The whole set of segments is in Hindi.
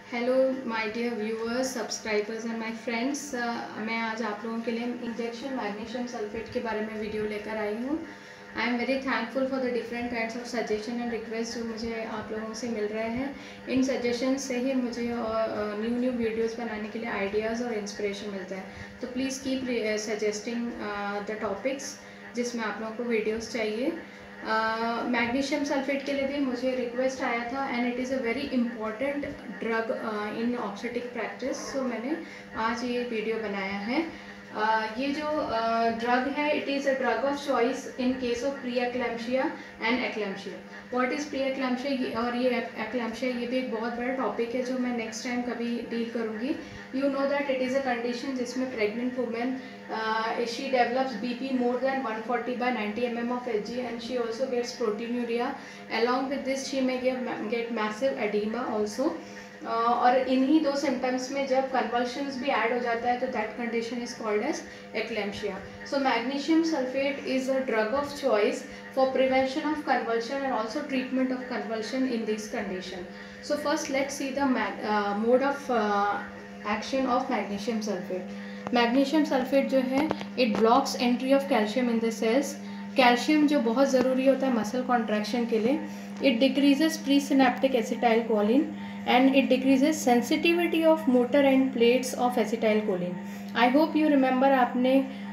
Hello my dear viewers, subscribers and my friends. मैं आज आप लोगों के लिए इंजेक्शन मैग्नीशियम सल्फेट के बारे में वीडियो लेकर आई हूँ। I am very thankful for the different kinds of suggestion and request जो मुझे आप लोगों से मिल रहे हैं। इन सजेशन से ही मुझे न्यू वीडियोस बनाने के लिए आइडियाज़ और इंस्पिरेशन मिलता है। तो please keep suggesting the topics जिसमें आप लोगों को वीडियोज़ चाहिए। मैग्नीशियम सल्फेट के लिए भी मुझे रिक्वेस्ट आया था and it is a very important drug in obstetric practice. So मैंने आज ये वीडियो बनाया है। ये जो ड्रग है, it is a drug of choice in case of pre eclampsia and eclampsia. What is pre eclampsia और ये एक्लैम्पशिया, ये भी एक बहुत बड़ा टॉपिक है जो मैं नेक्स्ट टाइम कभी डील करूँगी। You know that it is a condition जिसमें pregnant women she develops BP more than 140 by 90 mm of Hg and she also gets proteinuria. Along with this she may get massive edema also. और इन्हीं दो सिम्टम्स में जब कन्वल्शंस भी ऐड हो जाता है तो that condition is called as eclampsia. So magnesium sulphate is a drug of choice for prevention of convulsion and also treatment of convulsion in this condition. So first let's see the mode of action of magnesium sulphate. Magnesium sulphate जो है, it blocks entry of calcium in the cells. Calcium जो बहुत ज़रूरी होता है मसल कॉन्ट्रैक्शन के लिए। It decreases pre synaptic acetyl choline and it decreases sensitivity of motor end plates of acetylcholine. I hope you remember, आपने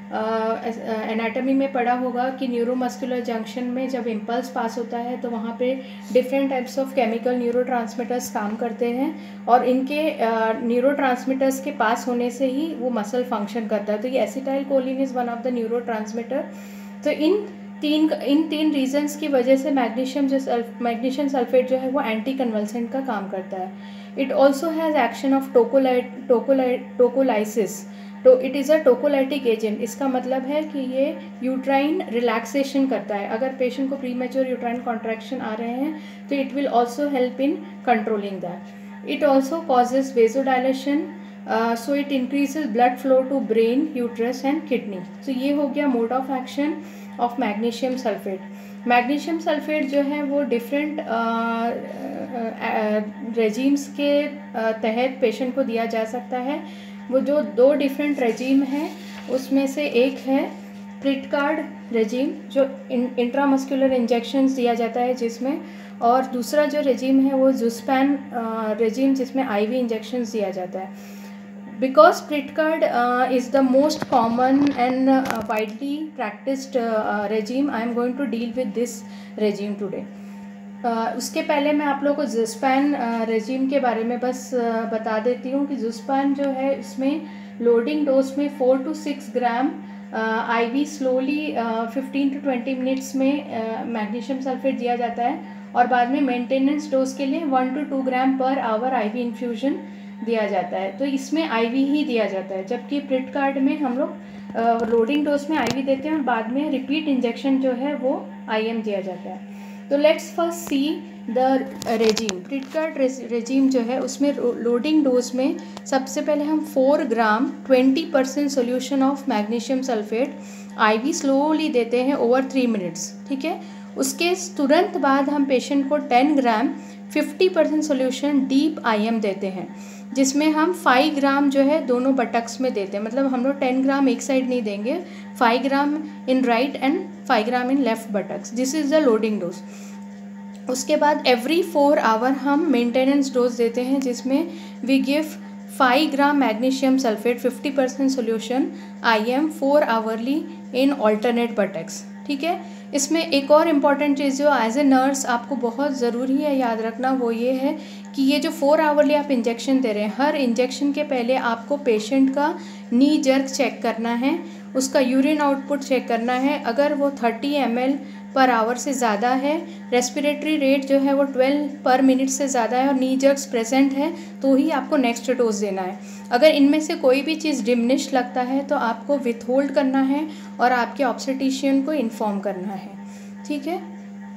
एनाटॉमी में पढ़ा होगा कि न्यूरोमस्कुलर जंक्शन में जब इम्पल्स पास होता है तो वहाँ पे different types of chemical neurotransmitters काम करते हैं और इनके न्यूरोट्रांसमीटर्स के पास होने से ही वो मसल फंक्शन करता है। तो ये acetylcholine is one of the neurotransmitter. तो इन तीन रीजंस की वजह से मैग्नीशियम सल्फेट जो है वो एंटी कन्वल्सेंट का काम करता है। It also has action of tocolysis. तो it is a tocolytic agent. इसका मतलब है कि ये यूट्राइन रिलैक्सेशन करता है। अगर पेशेंट को प्रीमेच्योर यूट्राइन कॉन्ट्रैक्शन आ रहे हैं तो it will also help in controlling that. It also causes vasodilation, so it increases blood flow to brain, uterus and kidney. तो ये हो गया mode of action of magnesium sulphate. Magnesium sulphate जो है वो डिफरेंट रेजीम्स के तहत पेशेंट को दिया जा सकता है। वो जो दो डिफरेंट रेजीम हैं उसमें से एक है प्रिटकार्ड रेजीम जो इंट्रामस्कुलर इंजेक्शंस दिया जाता है जिसमें, और दूसरा जो रेजीम है वो जुस्पैन रेजीम जिसमें आईवी इंजेक्शंस दिया जाता है। Because pritchard is the most common and widely practiced regime, I am going to deal with this regime today. उसके पहले मैं आप लोगों को जुस्पैन रेजीम के बारे में बस बता देती हूँ कि जुस्पैन जो है इसमें लोडिंग डोज में 4 to 6 gram IV slowly 15 to 20 minutes में मैग्नीशियम सल्फेट दिया जाता है और बाद में मेंटेनेंस डोज के लिए 1 to 2 gram per hour IV infusion दिया जाता है। तो इसमें आईवी ही दिया जाता है, जबकि प्रिटकार्ड में हम लोग लोडिंग डोज में आईवी देते हैं और बाद में रिपीट इंजेक्शन जो है वो आईएम दिया जाता है। तो let's first see the regimen. Pritchard regimen जो है उसमें लोडिंग डोज में सबसे पहले हम 4 gram 20% solution of magnesium sulphate IV slowly देते हैं ओवर 3 मिनट्स, ठीक है। उसके तुरंत बाद हम पेशेंट को 10 ग्राम 50% सोल्यूशन डीप आईएम देते हैं जिसमें हम 5 ग्राम जो है दोनों बटक्स में देते हैं। मतलब हम लोग 10 ग्राम एक साइड नहीं देंगे, 5 gram in right and 5 gram in left buttocks. This is the loading dose. उसके बाद एवरी 4 आवर हम मेंटेनेंस डोज देते हैं जिसमें we give 5 gram magnesium sulphate 50% solution IM 4 hourly in alternate buttocks, ठीक है। इसमें एक और इम्पॉर्टेंट चीज़ जो एज ए नर्स आपको बहुत ज़रूरी है याद रखना, वो ये है कि ये जो 4 आवरली आप इंजेक्शन दे रहे हैं, हर इंजेक्शन के पहले आपको पेशेंट का नी जर्क चेक करना है, उसका यूरिन आउटपुट चेक करना है। अगर वो 30 ml पर आवर से ज़्यादा है, रेस्पिरेटरी रेट जो है वो 12 पर मिनट से ज़्यादा है और नी जर्क्स प्रेजेंट है तो ही आपको नेक्स्ट डोज देना है। अगर इनमें से कोई भी चीज़ डिमिनिश लगता है तो आपको विथहोल्ड करना है और आपके ऑब्स्टेटिशियन को इन्फॉर्म करना है, ठीक है।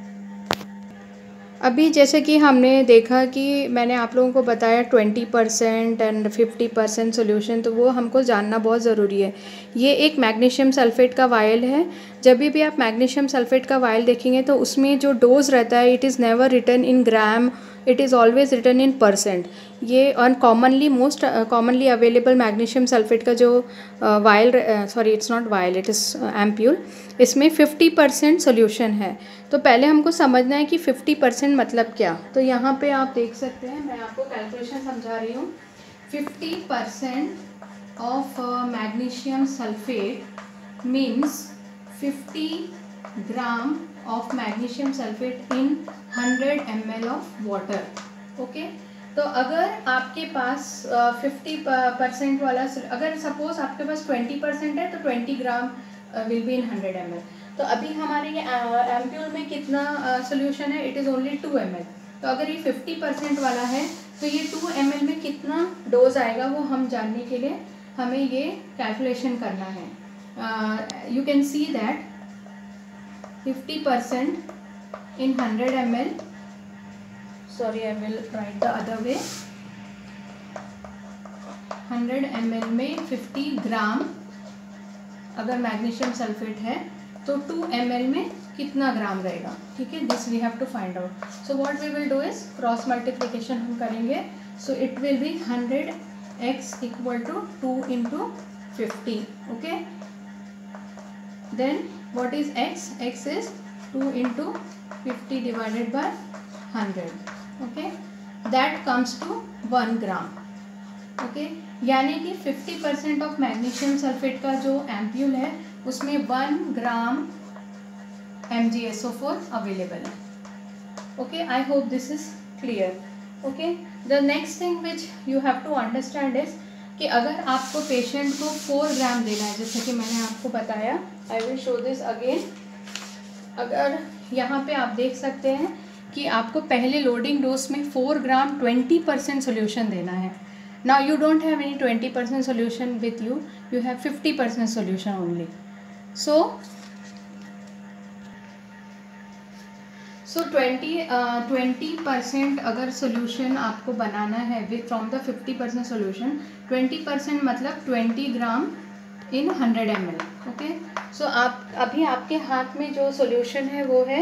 अभी जैसे कि हमने देखा कि मैंने आप लोगों को बताया 20% एंड 50% सोल्यूशन, तो वो हमको जानना बहुत ज़रूरी है। ये एक मैग्नीशियम सल्फेट का वायल है। जब भी आप मैग्नीशियम सल्फेट का वायल देखेंगे तो उसमें जो डोज रहता है it is never written in gram, it is always written in percent. ये और commonly most commonly available magnesium sulphate का जो vial, sorry it's not vial, it is ampoule, इसमें 50% सोल्यूशन है। तो पहले हमको समझना है कि 50% मतलब क्या। तो यहाँ पे आप देख सकते हैं, मैं आपको कैलकुलेशन समझा रही हूँ। 50% ऑफ magnesium sulphate means 50 gram of magnesium sulfate in 100 ml of water. Okay, तो अगर आपके पास 50% वाला, अगर सपोज आपके पास 20% है तो 20 gram will be in 100 ml। तो अभी हमारे ये एम्प्यूल में कितना सोल्यूशन है, इट इज़ ओनली 2 ml। तो अगर ये 50% वाला है तो ये 2 ml में कितना डोज आएगा वो हम जानने के लिए हमें ये कैलकुलेशन करना है। You can see that 50% in 100 ml, sorry I will write the other way, 100 ml में 50 ग्राम अगर मैग्नीशियम सल्फेट है तो 2 ml में कितना ग्राम रहेगा, ठीक है। This we have to find out. So what we will do is cross multiplication हम करेंगे। So it will be 100x equal to 2 into 50, ओके। Then what is x? X is 2 into 50 divided by 100, okay, that comes to 1 gram, okay। यानी कि 50% ऑफ मैग्नीशियम सल्फेट का जो एम्प्यूल है उसमें 1 ग्राम MgSO4 अवेलेबल है, okay. I hope this is clear, okay. The next thing which you have to understand is कि अगर आपको पेशेंट को 4 ग्राम देना है, जैसे कि मैंने आपको बताया, I will show this again. अगर यहाँ पे आप देख सकते हैं कि आपको पहले लोडिंग डोज में 4 ग्राम 20% सोल्यूशन देना है। Now you don't have any 20% solution with you, you have 50% solution only. So 20% अगर सोल्यूशन आपको बनाना है विथ फ्रॉम द 50% सोल्यूशन, 20% मतलब 20 ग्राम इन 100 ml, ओके। सो आप अभी आपके हाथ में जो सोल्यूशन है वो है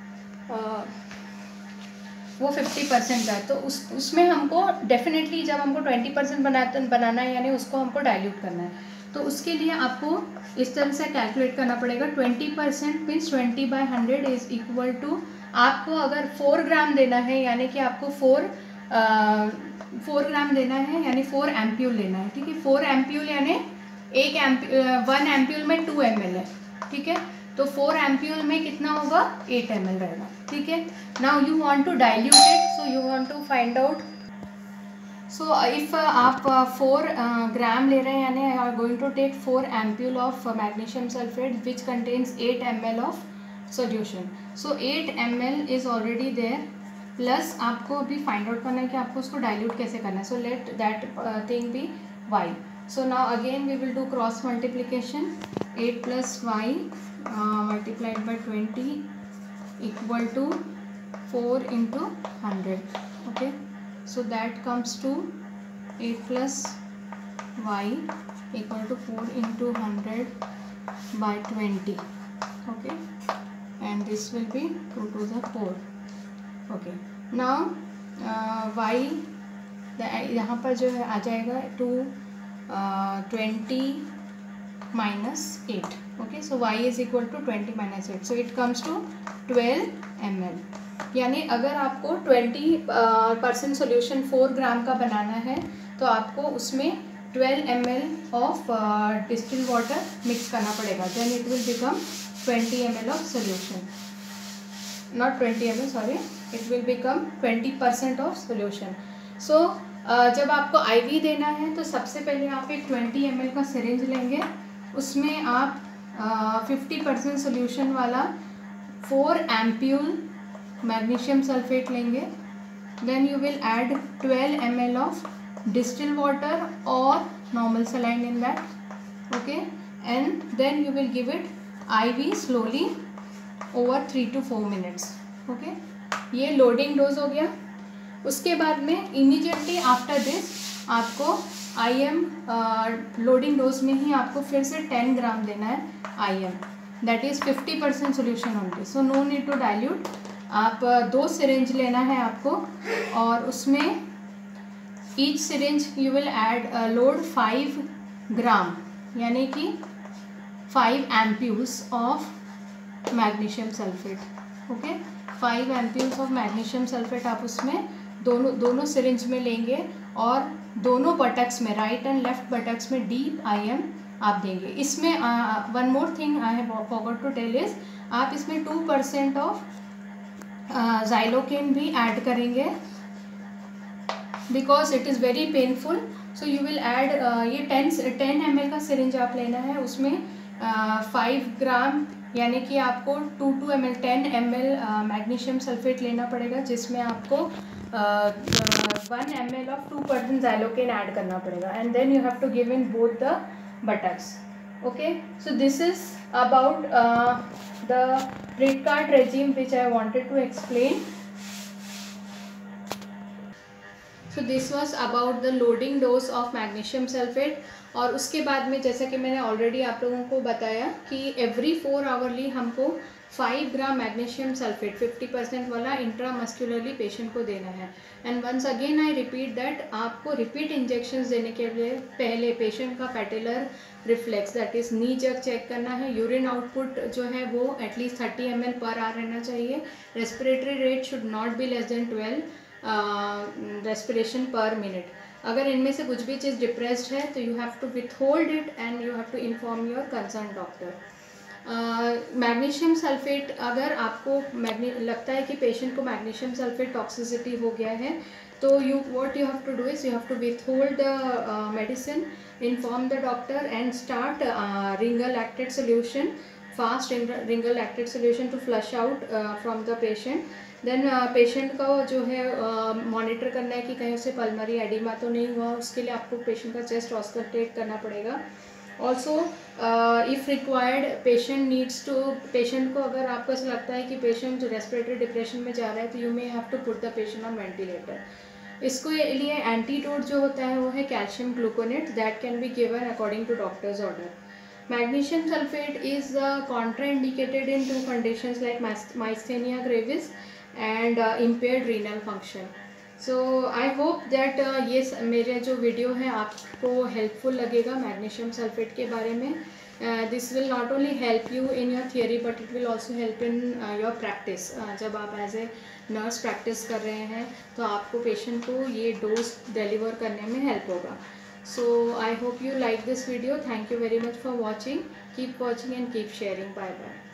वो 50% का है। तो उसमें हमको डेफिनेटली जब हमको 20% बनाना है यानी उसको हमको डाइल्यूट करना है, तो उसके लिए आपको इस तरह से कैलकुलेट करना पड़ेगा। 20% मीन्स 20/100 इज इक्वल टू, आपको अगर 4 ग्राम देना है यानी कि आपको 4 ग्राम देना है यानी 4 एम्प्यूल लेना है, ठीक है। 4 एम्प्यूल यानी 1 एम्प्यूल में 2 ml है, ठीक है। तो 4 एम्प्यूल में कितना होगा, 8 ml रहेगा, ठीक है। Now you want to dilute it, so you want to find out. So if आप 4 ग्राम ले रहे हैं यानी I are going to take 4 ampoule of magnesium sulphate which contains 8 ml of solution. So 8 ml is already there, plus आपको अभी फाइंड आउट करना है कि आपको उसको डाइल्यूट कैसे करना है। So let that thing be y. So now again we will do cross multiplication, 8 plus y multiplied by 20 equal to 4 into 100, okay. So that comes to 8 plus y equal to 4 into 100 by 20, okay, and this will be 2 to the 4, okay. Now y यहाँ पर जो है आ जाएगा 20 minus 8, okay. So y is equal to 20 minus 8, so it comes to 12 ml। यानी अगर आपको 20% सोल्यूशन 4 ग्राम का बनाना है तो आपको उसमें 12 ml of distil water mix करना पड़ेगा, then it will become 20 ml of solution, not 20 ml, sorry, it will become 20% of solution. So जब आपको IV देना है तो सबसे पहले आप एक 20 ml का सिरिंज लेंगे, उसमें आप 50% सोल्यूशन वाला 4 एम्प्यूल मैग्नीशियम सल्फेट लेंगे, then you will add 12 ml of distil water और normal saline in that, okay, and then you will give it IV slowly over 3 to 4 minutes, okay. ये लोडिंग डोज हो गया। उसके बाद में इमीडिएटली आफ्टर दिस आपको IM लोडिंग डोज में ही आपको फिर से 10 ग्राम देना है IM, that is 50% solution only, so no need to dilute. आप 2 सिरिंज लेना है आपको, और उसमें each syringe you will add load 5 gram यानी कि 5 ampoules of magnesium sulphate. Okay, 5 ampoules of magnesium sulphate आप उसमें दोनों सिरिंज में लेंगे, और दोनों बटक्स में, राइट एंड लेफ्ट बटक्स में डीप IM आप देंगे। इसमें one more thing I have forgot to tell is, आप इसमें 2% ऑफ ज़ाइलोकेन भी ऐड करेंगे, because it is very painful. So you will add, ये 10 ml का सिरिंज आप लेना है, उसमें 5 ग्राम यानी कि आपको 2 ml 10 ml मैग्नीशियम सल्फेट लेना पड़ेगा, जिसमें आपको 1 ml ऑफ 2% ज़ाइलोकेन ऐड करना पड़ेगा, and then you have to give in both the buttocks. Okay, so this is about the pritchard regime which I wanted to explain. So this was about the loading dose of magnesium sulfate. और उसके बाद में जैसा कि मैंने ऑलरेडी आप लोगों को बताया कि एवरी 4 आवरली हमको 5 ग्राम मैग्नीशियम सल्फेट 50% वाला इंट्रामस्कुलरली पेशेंट को देना है। And once again I repeat that, आपको रिपीट इंजेक्शंस देने के लिए पहले पेशेंट का patellar reflex that is knee jerk check करना है। यूरिन आउटपुट जो है वो एटलीस्ट 30 ml पर आवर रहना चाहिए। Respiratory rate should not be less than 12 respiration per minute. अगर इनमें से कुछ भी चीज़ डिप्रेस्ड है तो you have to withhold it and you have to inform your concern doctor. Magnesium sulphate, अगर आपको लगता है कि पेशेंट को मैग्नीशियम सल्फेट टॉक्सिसिटी हो गया है, तो what you have to do is you have to withhold the medicine, inform the doctor and start ringer lactate solution, fast ringer lactate solution to flush out from the patient. Then patient का जो है मॉनिटर करना है कि कहीं उसे पल्मरी एडिमा तो नहीं हुआ, उसके लिए आपको पेशेंट का चेस्ट ऑस्कल्टेट करना पड़ेगा। ऑल्सो इफ़ रिक्वायर्ड पेशेंट को अगर आपको ऐसा लगता है कि पेशेंट रेस्पिरेटरी डिप्रेशन में जा रहा है, तो you may have to put the patient on ventilator. इसको लिए एंटीडोट जो होता है वो है calcium gluconate, that can be given according to doctor's order. Magnesium sulfate is contraindicated in 2 conditions like myasthenia gravis and impaired renal function. So I hope that ये मेरे जो वीडियो है आपको हेल्पफुल लगेगा मैग्नीशियम सल्फेट के बारे में। This will not only help you in your theory but it will also help in your practice. जब आप एज ए नर्स प्रैक्टिस कर रहे हैं तो आपको पेशेंट को ये डोज डिलीवर करने में हेल्प होगा। So I hope you like this video. Thank you very much for watching. Keep watching and keep sharing. Bye bye.